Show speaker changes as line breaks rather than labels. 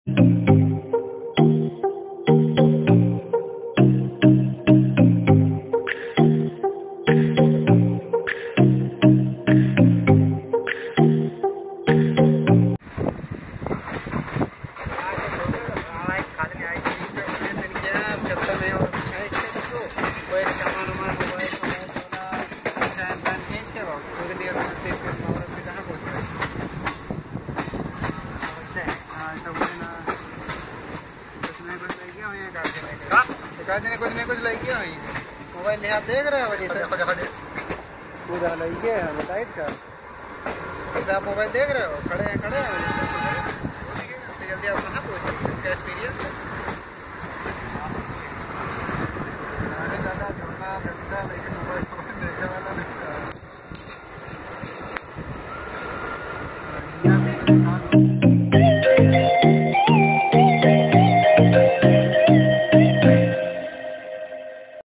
कुछ लगी मोबाइल ले आप देख रहे हो पूरा लगी है साइड का आप मोबाइल देख रहे हो खड़े हैं जल्दी आप कहाँ पहुँचे एक्सपीरियंस